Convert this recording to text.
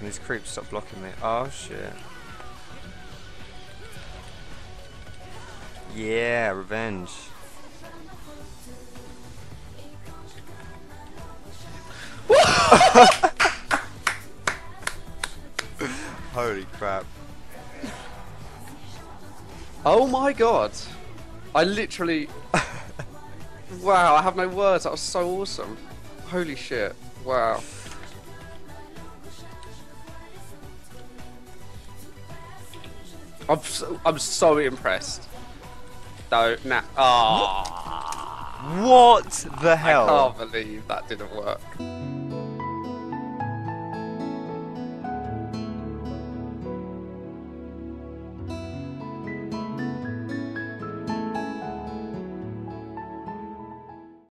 Can these creeps stop blocking me? Oh shit. Yeah, revenge. Holy crap. Oh my god. I literally... Wow, I have no words. That was so awesome. Holy shit. Wow. I'm so impressed. No, nah. Oh, What the hell? I can't believe that didn't work.